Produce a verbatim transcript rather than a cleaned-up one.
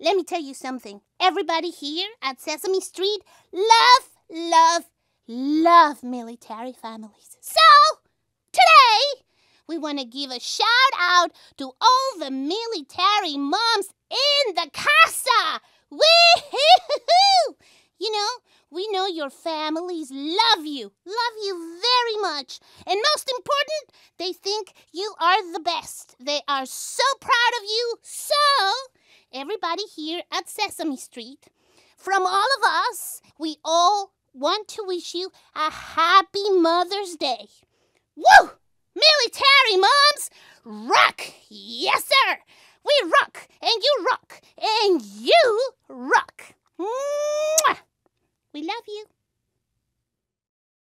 let me tell you something. Everybody here at Sesame Street love, love, love military families. So, today, we want to give a shout out to all the military moms in the casa. Woo-hoo-hoo-hoo! You know, we know your families love you, love you very much. And most important, they think you are the best. They are so proud of you. So, everybody here at Sesame Street, from all of us, we all want to wish you a happy Mother's Day. Woo! Military moms, rock! Yes, sir! We rock, and you rock, and you rock. Mwah! We love you.